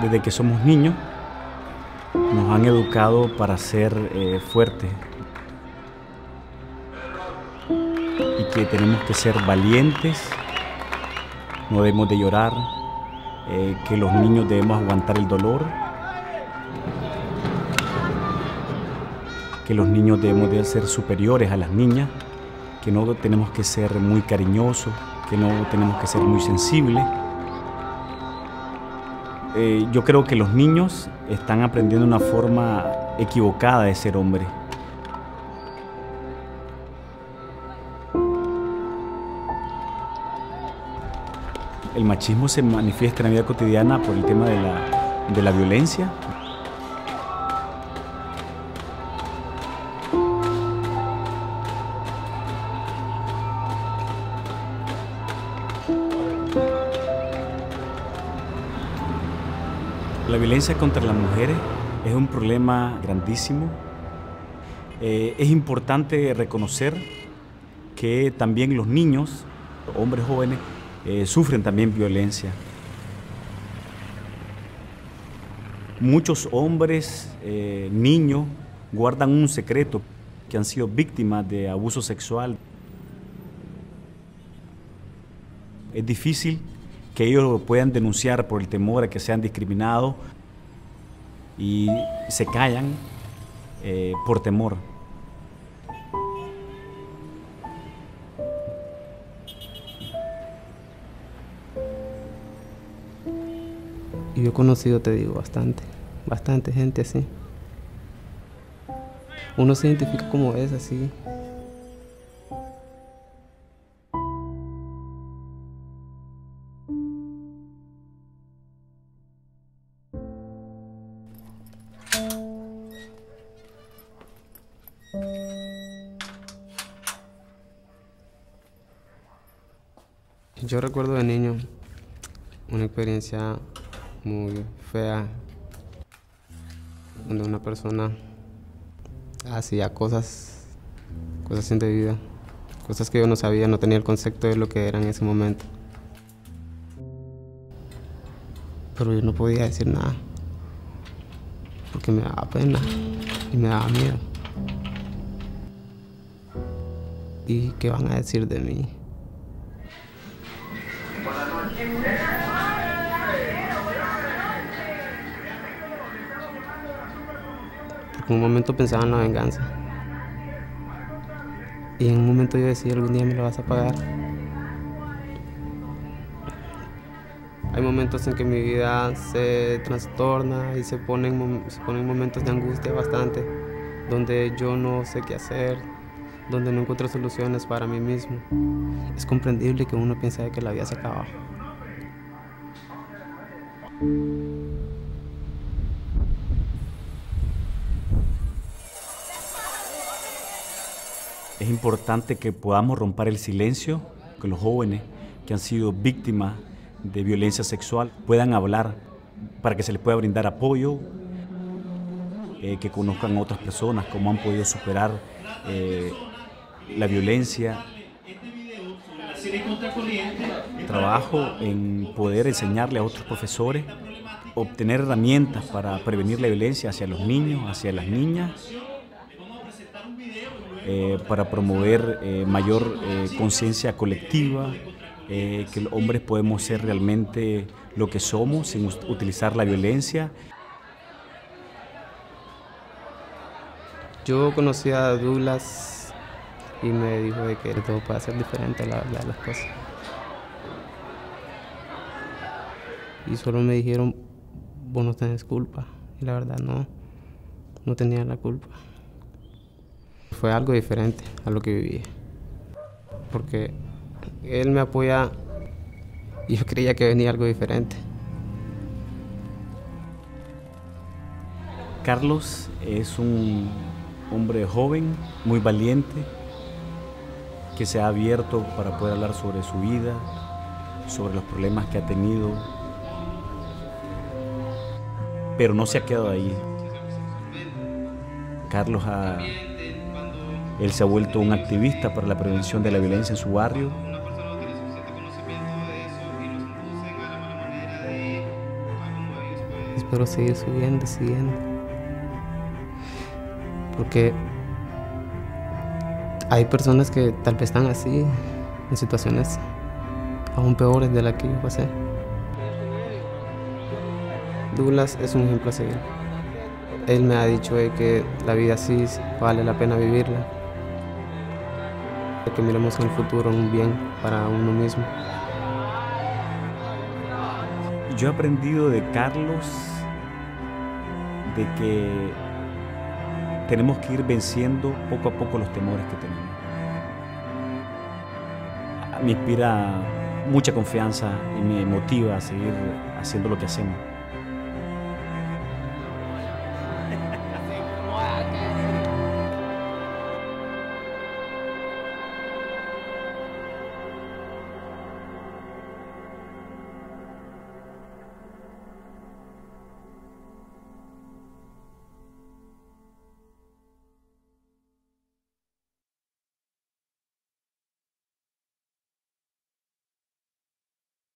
Desde que somos niños nos han educado para ser fuertes y que tenemos que ser valientes, no debemos de llorar, que los niños debemos aguantar el dolor, que los niños debemos de ser superiores a las niñas, que no tenemos que ser muy cariñosos, que no tenemos que ser muy sensibles. Yo creo que los niños están aprendiendo una forma equivocada de ser hombre. El machismo se manifiesta en la vida cotidiana por el tema de la violencia. La violencia contra las mujeres es un problema grandísimo. Es importante reconocer que también los niños, hombres jóvenes, sufren también violencia. Muchos hombres, niños, guardan un secreto, que han sido víctimas de abuso sexual. Es difícil que ellos lo puedan denunciar por el temor a que sean discriminados y se callan por temor. Y yo he conocido, te digo, bastante gente así. Uno se identifica como es así. Yo recuerdo de niño una experiencia muy fea, donde una persona hacía cosas indebidas, cosas que yo no sabía, no tenía el concepto de lo que era en ese momento. Pero yo no podía decir nada, porque me daba pena y me daba miedo. ¿Y qué van a decir de mí? Porque en un momento pensaba en la venganza. Y en un momento yo decía, algún día me lo vas a pagar. Hay momentos en que mi vida se trastorna y se ponen momentos de angustia bastante, donde yo no sé qué hacer, donde no encuentro soluciones para mí mismo. Es comprendible que uno piense que la vida se acaba. Es importante que podamos romper el silencio, que los jóvenes que han sido víctimas de violencia sexual puedan hablar para que se les pueda brindar apoyo, que conozcan a otras personas cómo han podido superar la violencia. Trabajo en poder enseñarle a otros profesores, obtener herramientas para prevenir la violencia hacia los niños, hacia las niñas, para promover mayor conciencia colectiva, que los hombres podemos ser realmente lo que somos sin utilizar la violencia. Yo conocí a Douglas y me dijo de que todo puede ser diferente, la verdad, las cosas. Y solo me dijeron, vos no tenés culpa. Y la verdad no tenía la culpa. Fue algo diferente a lo que vivía. Porque él me apoya y yo creía que venía algo diferente. Carlos es un hombre joven, muy valiente, que se ha abierto para poder hablar sobre su vida, sobre los problemas que ha tenido, pero no se ha quedado ahí. Carlos él se ha vuelto un activista para la prevención de la violencia en su barrio. Es solo seguir subiendo, siguiendo. Porque hay personas que tal vez están así, en situaciones aún peores de las que yo pasé. Douglas es un ejemplo a seguir. Él me ha dicho que la vida así vale la pena vivirla. Que miremos en el futuro un bien para uno mismo. Yo he aprendido de Carlos de que tenemos que ir venciendo poco a poco los temores que tenemos. Me inspira mucha confianza y me motiva a seguir haciendo lo que hacemos.